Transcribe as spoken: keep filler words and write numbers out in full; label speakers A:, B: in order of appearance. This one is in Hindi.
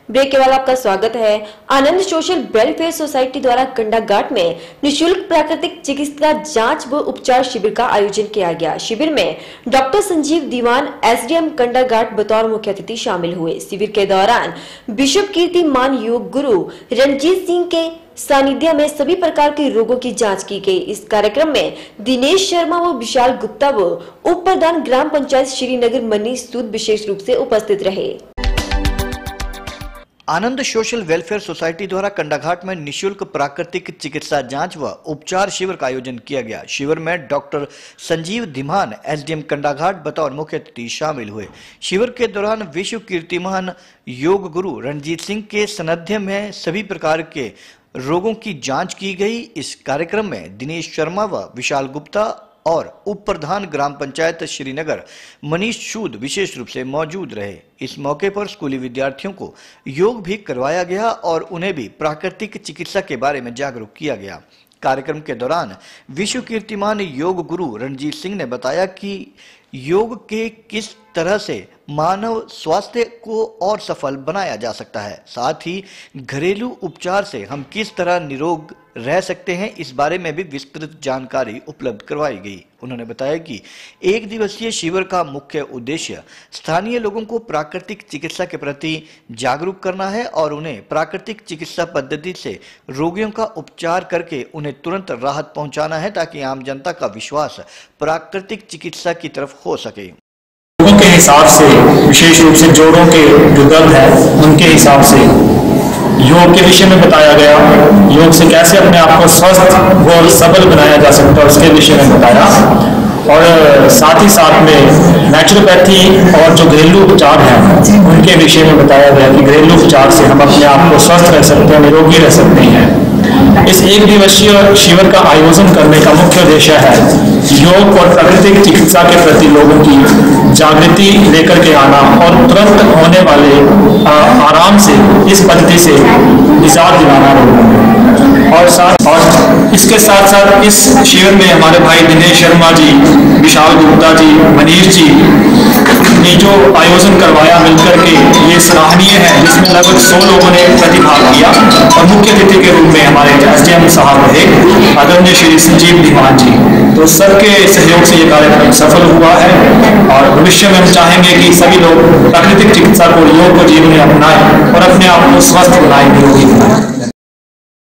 A: ब्रेक के बाद आपका स्वागत है। आनंद सोशल वेलफेयर सोसाइटी द्वारा कंडाघाट में निशुल्क प्राकृतिक चिकित्सा जांच व उपचार शिविर का आयोजन किया गया। शिविर में डॉक्टर संजीव दीवान एसडीएम कंडाघाट बतौर मुख्य अतिथि शामिल हुए। शिविर के दौरान विश्व कीर्तिमान योग गुरु रणजीत सिंह के सानिध्य में सभी प्रकार के रोगों की जांच की गई। इस कार्यक्रम में दिनेश शर्मा व विशाल गुप्ता व उप प्रधान ग्राम पंचायत श्रीनगर मनीष सूद विशेष रूप से उपस्थित रहे।
B: आनंद सोशल वेलफेयर सोसाइटी द्वारा कंडाघाट में निशुल्क प्राकृतिक चिकित्सा जांच व उपचार शिविर का आयोजन किया गया। शिविर में डॉक्टर संजीव धीमान एसडीएम कंडाघाट बतौर मुख्य अतिथि शामिल हुए। शिविर के दौरान विश्व कीर्तिमान योग गुरु रणजीत सिंह के सानिध्य में सभी प्रकार के रोगों की जांच की गई। इस कार्यक्रम में दिनेश शर्मा व विशाल गुप्ता और उप प्रधान ग्राम पंचायत श्रीनगर मनीष सूद विशेष रूप से मौजूद रहे। इस मौके पर स्कूली विद्यार्थियों को योग भी करवाया गया और उन्हें भी प्राकृतिक चिकित्सा के बारे में जागरूक किया गया। कार्यक्रम के दौरान विश्व कीर्तिमान योग गुरु रणजीत सिंह ने बताया कि योग के किस तरह से मानव स्वास्थ्य को और सफल बनाया जा सकता है, साथ ही घरेलू उपचार से हम किस तरह निरोग रह सकते हैं, इस बारे में भी विस्तृत जानकारी उपलब्ध करवाई गई। उन्होंने बताया कि एक दिवसीय शिविर का मुख्य उद्देश्य स्थानीय लोगों को प्राकृतिक चिकित्सा के प्रति जागरूक करना है और उन्हें प्राकृतिक चिकित्सा पद्धति से रोगियों का उपचार करके उन्हें तुरंत राहत पहुंचाना है, ताकि आम जनता का विश्वास प्राकृतिक चिकित्सा की तरफ हो सके।
C: रोगों के हिसाब से, विशेष रूप से जोड़ों के जो दर्द है उनके हिसाब से योग के विषय में बताया गया। योग से कैसे अपने आप को स्वस्थ व सबल बनाया जा सकता है उसके विषय में बताया, और साथ ही साथ में नेचुरोपैथी और जो घरेलू उपचार हैं उनके विषय में बताया गया कि घरेलू उपचार से हम अपने आप को स्वस्थ रह सकते हैं, निरोगी रह सकते हैं। इस एक दिवसीय शिविर का आयोजन करने का मुख्य उद्देश्य है योग और प्राकृतिक चिकित्सा के प्रति लोगों की जागृति लेकर के आना और तुरंत होने वाले आ, आराम से इस पद्धति से निजात दिलाना लोगों को। और साथ और इसके साथ साथ इस शिविर में हमारे भाई दिनेश शर्मा जी, विशाल गुप्ता जी, मनीष जी ने जो आयोजन करवाया मिलकर के ये सराहनीय है, जिसमें लगभग सौ लोगों ने प्रतिभाग किया और मुख्य अतिथि के रूप में हमारे एसडीएम साहब रहे आदरणीय श्री संजीव दीवान जी। तो सबके सहयोग से ये कार्यक्रम सफल हुआ है और भविष्य में हम चाहेंगे कि सभी लोग प्राकृतिक चिकित्सा को, योग को जीवन में अपनाएं और अपने आप को स्वस्थ बनाएं, निरोगी बनाएं।